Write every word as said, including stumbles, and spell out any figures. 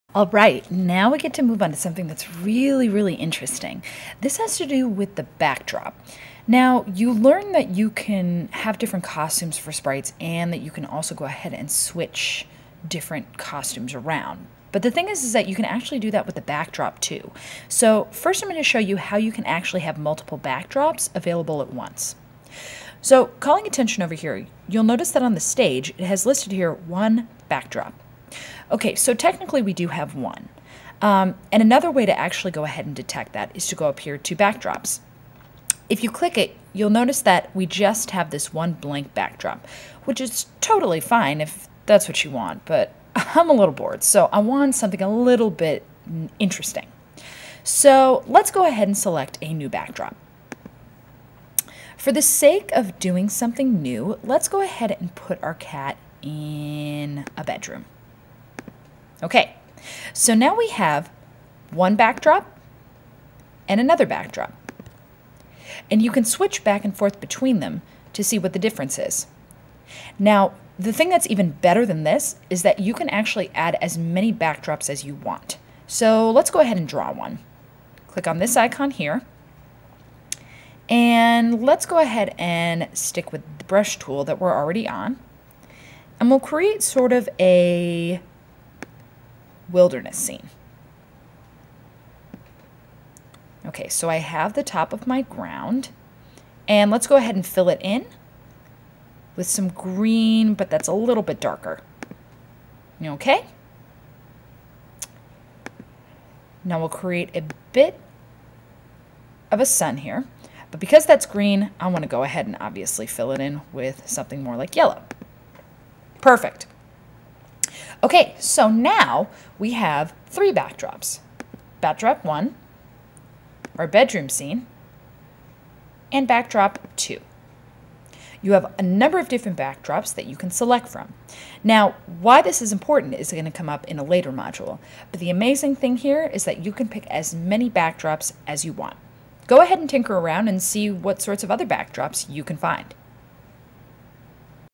All right, now we get to move on to something that's really, really interesting. This has to do with the backdrop. Now, you learn that you can have different costumes for sprites and that you can also go ahead and switch different costumes around. But the thing is, is that you can actually do that with the backdrop too. So first I'm going to show you how you can actually have multiple backdrops available at once. So calling attention over here, you'll notice that on the stage, it has listed here one backdrop. Okay, so technically we do have one. Um, and another way to actually go ahead and detect that is to go up here to backdrops. If you click it, you'll notice that we just have this one blank backdrop, which is totally fine if that's what you want, but I'm a little bored, so I want something a little bit interesting. So let's go ahead and select a new backdrop. For the sake of doing something new, let's go ahead and put our cat in a bedroom. Okay, so now we have one backdrop and another backdrop. And you can switch back and forth between them to see what the difference is. Now, the thing that's even better than this is that you can actually add as many backdrops as you want. So let's go ahead and draw one. Click on this icon here. And let's go ahead and stick with the brush tool that we're already on. And we'll create sort of a wilderness scene. Okay, so I have the top of my ground, and let's go ahead and fill it in with some green, but that's a little bit darker. Okay? Now we'll create a bit of a sun here, but because that's green, I want to go ahead and obviously fill it in with something more like yellow. Perfect. Okay, so now we have three backdrops. Backdrop one, our bedroom scene, and backdrop two. You have a number of different backdrops that you can select from. Now, why this is important is going to come up in a later module, but the amazing thing here is that you can pick as many backdrops as you want. Go ahead and tinker around and see what sorts of other backdrops you can find.